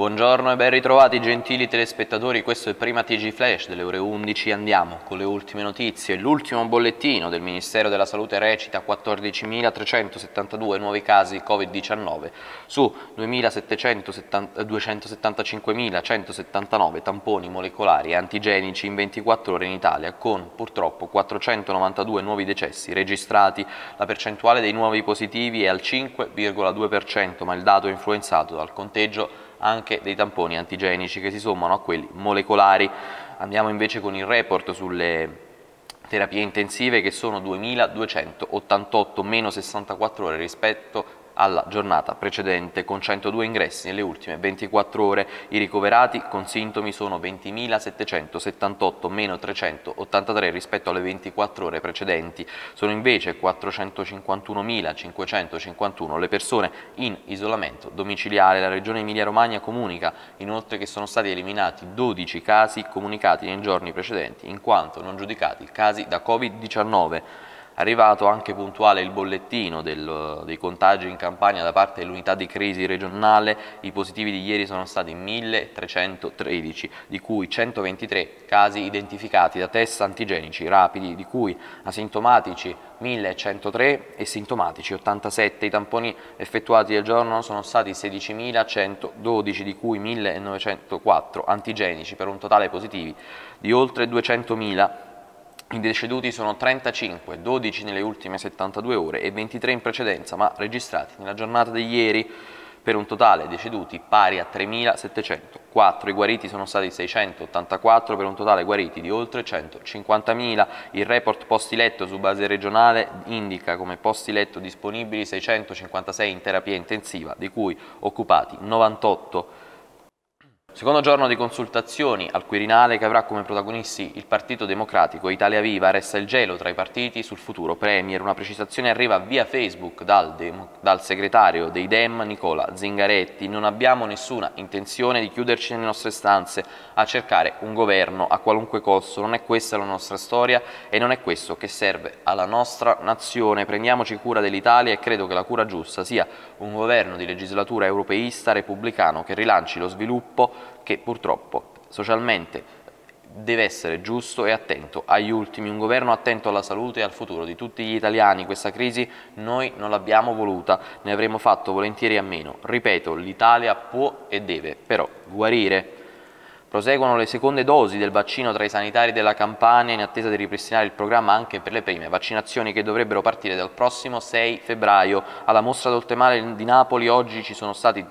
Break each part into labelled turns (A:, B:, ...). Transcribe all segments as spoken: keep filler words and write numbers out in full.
A: Buongiorno e ben ritrovati gentili telespettatori, questo è il Prima T G Flash delle ore undici, andiamo con le ultime notizie. L'ultimo bollettino del Ministero della Salute recita quattordicimilatrecentosettantadue nuovi casi Covid diciannove su duemilasettantacinquemilacentosettantanove tamponi molecolari e antigenici in ventiquattro ore in Italia, con purtroppo quattrocentonovantadue nuovi decessi registrati. La percentuale dei nuovi positivi è al cinque virgola due per cento, ma il dato è influenzato dal conteggio anche dei tamponi antigenici che si sommano a quelli molecolari. Andiamo invece con il report sulle terapie intensive, che sono duemiladuecentottantotto, meno sessantaquattro ore rispetto alla giornata precedente, con centodue ingressi nelle ultime ventiquattro ore. I ricoverati con sintomi sono ventimilasettecentosettantotto, meno trecentottantatré rispetto alle ventiquattro ore precedenti. Sono invece quattrocentocinquantunomilacinquecentocinquantuno le persone in isolamento domiciliare. La Regione Emilia-Romagna comunica inoltre che sono stati eliminati dodici casi comunicati nei giorni precedenti, in quanto non giudicati casi da Covid diciannove. Arrivato anche puntuale il bollettino del, dei contagi in Campania da parte dell'unità di crisi regionale. I positivi di ieri sono stati milletrecentotredici, di cui centoventitré casi identificati da test antigenici rapidi, di cui asintomatici millecentotré e sintomatici ottantasette. I tamponi effettuati al giorno sono stati sedicimilacentododici, di cui millenovecentoquattro antigenici, per un totale positivi di oltre duecentomila. I deceduti sono trentacinque, dodici nelle ultime settantadue ore e ventitré in precedenza, ma registrati nella giornata di ieri, per un totale deceduti pari a tremilasettecentoquattro. I guariti sono stati seicentottantaquattro, per un totale guariti di oltre centocinquantamila. Il report posti letto su base regionale indica come posti letto disponibili seicentocinquantasei in terapia intensiva, di cui occupati novantotto. Secondo giorno di consultazioni al Quirinale, che avrà come protagonisti il Partito Democratico e Italia Viva. Resta il gelo tra i partiti sul futuro Premier. Una precisazione arriva via Facebook dal, dal segretario dei Dem Nicola Zingaretti: non abbiamo nessuna intenzione di chiuderci nelle nostre stanze a cercare un governo a qualunque costo. Non è questa la nostra storia e non è questo che serve alla nostra nazione. Prendiamoci cura dell'Italia e credo che la cura giusta sia un governo di legislatura europeista repubblicano che rilanci lo sviluppo, che purtroppo socialmente deve essere giusto e attento agli ultimi, un governo attento alla salute e al futuro di tutti gli italiani. Questa crisi noi non l'abbiamo voluta, ne avremmo fatto volentieri a meno. Ripeto, l'Italia può e deve però guarire. Proseguono le seconde dosi del vaccino tra i sanitari della Campania, in attesa di ripristinare il programma anche per le prime vaccinazioni, che dovrebbero partire dal prossimo sei febbraio. Alla Mostra d'Oltemare di Napoli oggi ci sono stati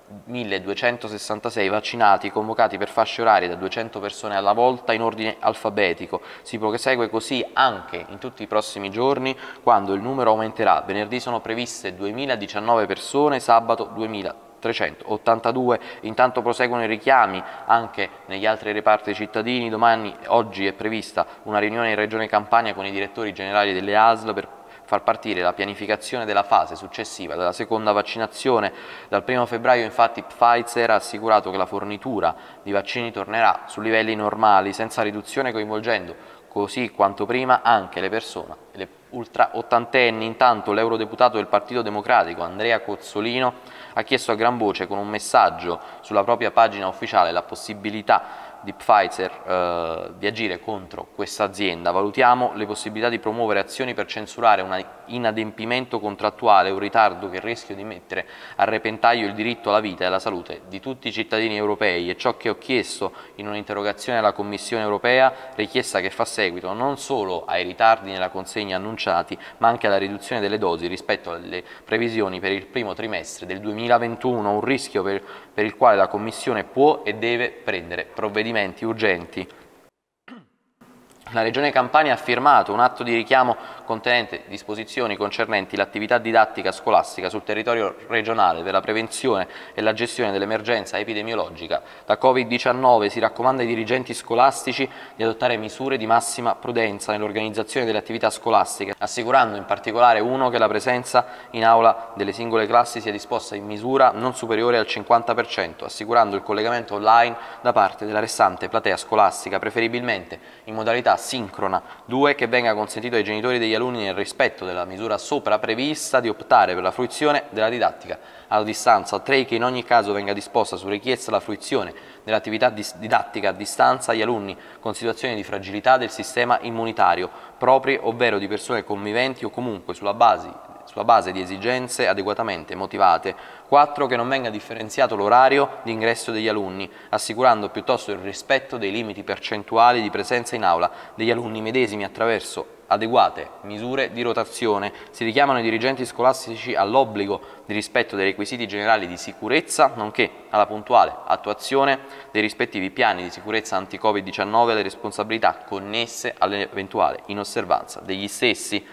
A: milleduecentosessantasei vaccinati, convocati per fasce orarie da duecento persone alla volta in ordine alfabetico. Si prosegue così anche in tutti i prossimi giorni, quando il numero aumenterà. Venerdì sono previste duemiladiciannove persone, sabato duemilatrecentottantadue. Intanto proseguono i richiami anche negli altri reparti cittadini. Domani, oggi è prevista una riunione in Regione Campania con i direttori generali delle A S L per far partire la pianificazione della fase successiva della seconda vaccinazione. Dal primo febbraio infatti Pfizer ha assicurato che la fornitura di vaccini tornerà su livelli normali, senza riduzione, coinvolgendo così quanto prima anche le persone le ultra ottantenni. Intanto l'eurodeputato del Partito Democratico Andrea Cozzolino ha chiesto a gran voce, con un messaggio sulla propria pagina ufficiale, la possibilità di Pfizer eh, di agire contro questa azienda. Valutiamo le possibilità di promuovere azioni per censurare un inadempimento contrattuale, un ritardo che rischia di mettere a repentaglio il diritto alla vita e alla salute di tutti i cittadini europei. È ciò che ho chiesto in un'interrogazione alla Commissione europea, richiesta che fa seguito non solo ai ritardi nella consegna annunciati, ma anche alla riduzione delle dosi rispetto alle previsioni per il primo trimestre del duemilaventuno, un rischio per, per il quale la Commissione può e deve prendere provvedimenti urgenti. La Regione Campania ha firmato un atto di richiamo contenente disposizioni concernenti l'attività didattica scolastica sul territorio regionale per la prevenzione e la gestione dell'emergenza epidemiologica da Covid diciannove. Si raccomanda ai dirigenti scolastici di adottare misure di massima prudenza nell'organizzazione delle attività scolastiche, assicurando in particolare uno che la presenza in aula delle singole classi sia disposta in misura non superiore al cinquanta per cento, assicurando il collegamento online da parte della restante platea scolastica, preferibilmente in modalità sincrona. Due, che venga consentito ai genitori degli alunni, nel rispetto della misura sopra prevista, di optare per la fruizione della didattica a distanza. tre. Che in ogni caso venga disposta su richiesta la fruizione dell'attività didattica a distanza agli alunni con situazioni di fragilità del sistema immunitario proprie, ovvero di persone conviventi o comunque sulla base sulla base di esigenze adeguatamente motivate. quattro. Che non venga differenziato l'orario di ingresso degli alunni, assicurando piuttosto il rispetto dei limiti percentuali di presenza in aula degli alunni medesimi attraverso adeguate misure di rotazione. Si richiamano i dirigenti scolastici all'obbligo di rispetto dei requisiti generali di sicurezza, nonché alla puntuale attuazione dei rispettivi piani di sicurezza anti-Covid diciannove e alle responsabilità connesse all'eventuale inosservanza degli stessi.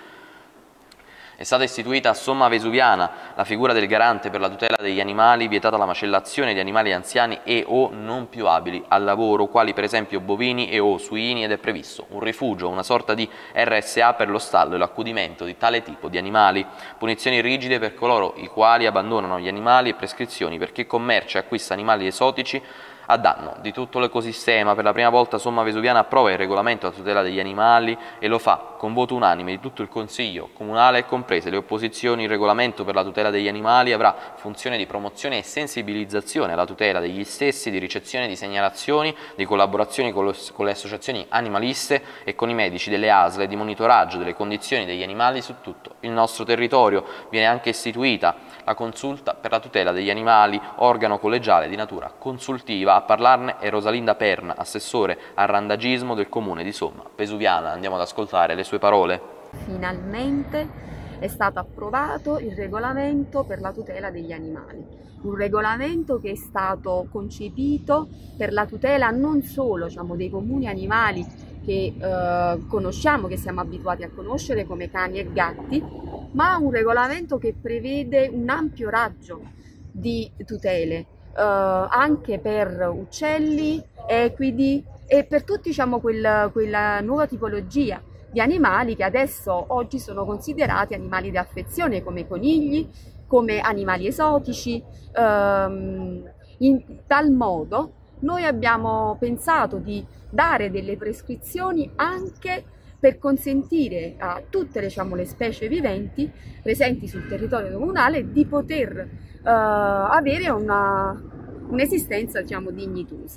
A: È stata istituita a somma vesuviana la figura del garante per la tutela degli animali, vietata la macellazione di animali anziani e o non più abili al lavoro, quali per esempio bovini e o suini, ed è previsto un rifugio, una sorta di R S A per lo stallo e l'accudimento di tale tipo di animali. Punizioni rigide per coloro i quali abbandonano gli animali e prescrizioni per chi commercia e acquista animali esotici a danno di tutto l'ecosistema. Per la prima volta Somma Vesuviana approva il regolamento a tutela degli animali e lo fa con voto unanime di tutto il Consiglio Comunale e comprese le opposizioni. Il regolamento per la tutela degli animali avrà funzione di promozione e sensibilizzazione alla tutela degli stessi, di ricezione di segnalazioni, di collaborazioni con, lo, con le associazioni animaliste e con i medici delle A S L e di monitoraggio delle condizioni degli animali su tutto il nostro territorio. Viene anche istituita la Consulta per la tutela degli animali, organo collegiale di natura consultiva. A parlarne è Rosalinda Perna, assessore al randagismo del comune di Somma Vesuviana. Andiamo ad ascoltare le sue parole.
B: Finalmente è stato approvato il regolamento per la tutela degli animali, un regolamento che è stato concepito per la tutela non solo, diciamo, dei comuni animali che eh, conosciamo, che siamo abituati a conoscere come cani e gatti, ma un regolamento che prevede un ampio raggio di tutele, Uh, anche per uccelli, equidi e per tutti, diciamo, quel, quella nuova tipologia di animali che adesso oggi sono considerati animali di affezione, come conigli, come animali esotici. Um, in tal modo noi abbiamo pensato di dare delle prescrizioni anche per consentire a tutte, diciamo, le specie viventi presenti sul territorio comunale di poter Uh, avere un'esistenza, diciamo, dignitosa.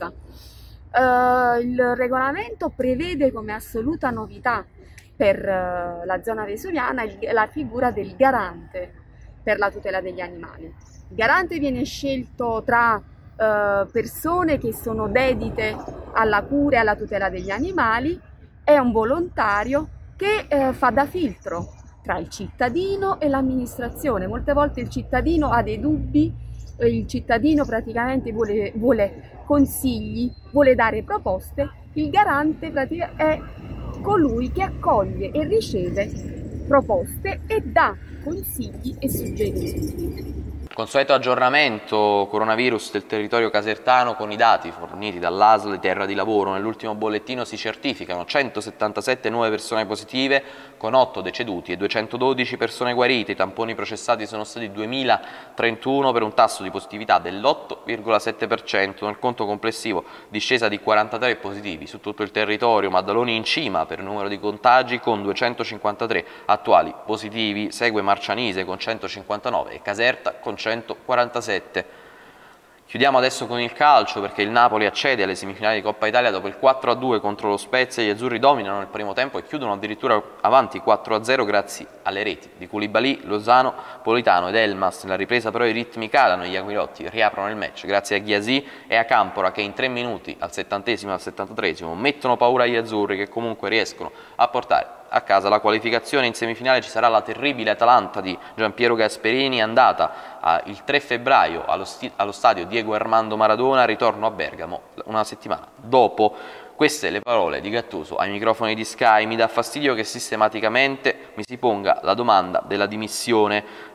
B: Uh, il regolamento prevede come assoluta novità per uh, la zona vesuviana il, la figura del garante per la tutela degli animali. Il garante viene scelto tra uh, persone che sono dedite alla cura e alla tutela degli animali, è un volontario che uh, fa da filtro tra il cittadino e l'amministrazione. Molte volte il cittadino ha dei dubbi, il cittadino praticamente vuole, vuole consigli, vuole dare proposte. Il garante è colui che accoglie e riceve proposte e dà consigli e suggerimenti.
A: Consueto aggiornamento coronavirus del territorio casertano con i dati forniti dall'A S L Terra di Lavoro. Nell'ultimo bollettino si certificano centosettantasette nuove persone positive con otto deceduti e duecentododici persone guarite. I tamponi processati sono stati duemilatrentuno per un tasso di positività dell'otto virgola sette per cento. Nel conto complessivo discesa di quarantatré positivi su tutto il territorio. Maddaloni in cima per numero di contagi con duecentocinquantatré attuali positivi. Segue Marcianise con centocinquantanove e Caserta con centoquarantasette. Chiudiamo adesso con il calcio, perché il Napoli accede alle semifinali di Coppa Italia dopo il quattro a due contro lo Spezia. Gli azzurri dominano il primo tempo e chiudono addirittura avanti quattro a zero grazie alle reti di Koulibaly, Lozano, Politano ed Elmas. Nella ripresa però i ritmi calano e gli Aguilotti riaprono il match grazie a Ghiasì e a Campora, che in tre minuti, al settantesimo e al settantatreesimo, mettono paura agli azzurri, che comunque riescono a portare a casa la qualificazione. In semifinale ci sarà la terribile Atalanta di Giampiero Gasperini, andata eh, il tre febbraio allo, allo stadio Diego Armando Maradona, ritorno a Bergamo una settimana dopo. Queste le parole di Gattuso ai microfoni di Sky. Mi dà fastidio che sistematicamente mi si ponga la domanda della dimissione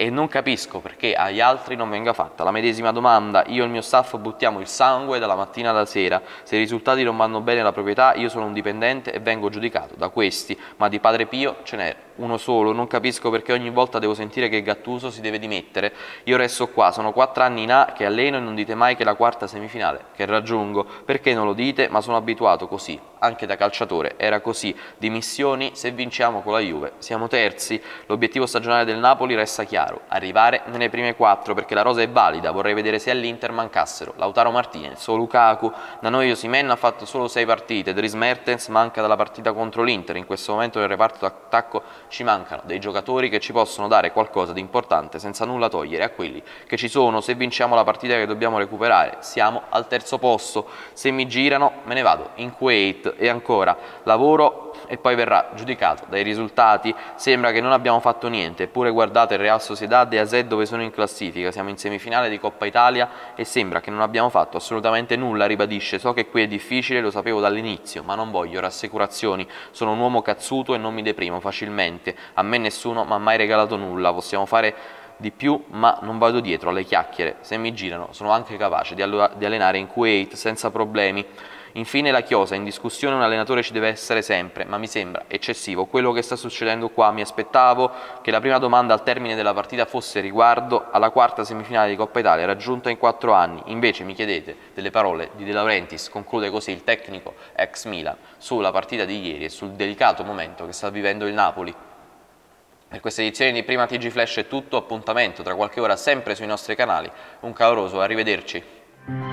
A: e non capisco perché agli altri non venga fatta la medesima domanda. Io e il mio staff buttiamo il sangue dalla mattina alla sera, se i risultati non vanno bene alla proprietà io sono un dipendente e vengo giudicato da questi, ma di Padre Pio ce n'è uno solo, non capisco perché ogni volta devo sentire che Gattuso si deve dimettere. Io resto qua, sono quattro anni in A che alleno e non dite mai che è la quarta semifinale che raggiungo, perché non lo dite? Ma sono abituato così, anche da calciatore era così, dimissioni se vinciamo con la Juve, siamo terzi, l'obiettivo stagionale del Napoli resta chiaro, arrivare nelle prime quattro perché la rosa è valida, vorrei vedere se all'Inter mancassero Lautaro Martinez o Lukaku, da noi Osimhen ha fatto solo sei partite, Dries Mertens manca dalla partita contro l'Inter, in questo momento nel reparto d'attacco ci mancano dei giocatori che ci possono dare qualcosa di importante senza nulla togliere a quelli che ci sono, se vinciamo la partita che dobbiamo recuperare siamo al terzo posto, se mi girano me ne vado in Kuwait e ancora lavoro e poi verrà giudicato dai risultati, sembra che non abbiamo fatto niente, eppure guardate il Real Sociedad e A Z dove sono in classifica, siamo in semifinale di Coppa Italia e sembra che non abbiamo fatto assolutamente nulla, ribadisce, so che qui è difficile, lo sapevo dall'inizio, ma non voglio rassicurazioni, sono un uomo cazzuto e non mi deprimo facilmente, a me nessuno mi ha mai regalato nulla, possiamo fare di più ma non vado dietro alle chiacchiere, se mi girano sono anche capace di, di allenare in Kuwait senza problemi. Infine la chiosa, in discussione un allenatore ci deve essere sempre, ma mi sembra eccessivo quello che sta succedendo qua, mi aspettavo che la prima domanda al termine della partita fosse riguardo alla quarta semifinale di Coppa Italia raggiunta in quattro anni, invece mi chiedete delle parole di De Laurentiis, conclude così il tecnico ex Milan sulla partita di ieri e sul delicato momento che sta vivendo il Napoli. Per questa edizione di Prima T G Flash è tutto, appuntamento tra qualche ora sempre sui nostri canali, un caloroso arrivederci.